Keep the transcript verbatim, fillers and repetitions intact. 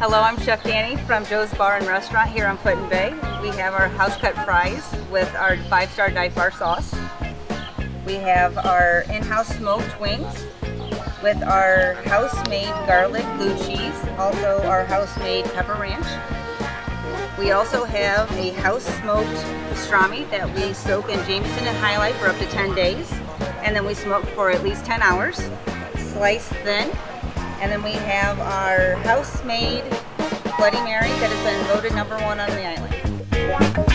Hello, I'm Chef Danny from Joe's Bar and Restaurant here on Put-in Bay. We have our house cut fries with our five-star dive bar sauce. We have our in-house smoked wings with our house-made garlic blue cheese, also our house-made pepper ranch. We also have a house-smoked pastrami that we soak in Jameson and High Life for up to ten days, and then we smoke for at least ten hours, sliced thin. And then we have our house-made Bloody Mary that has been voted number one on the island.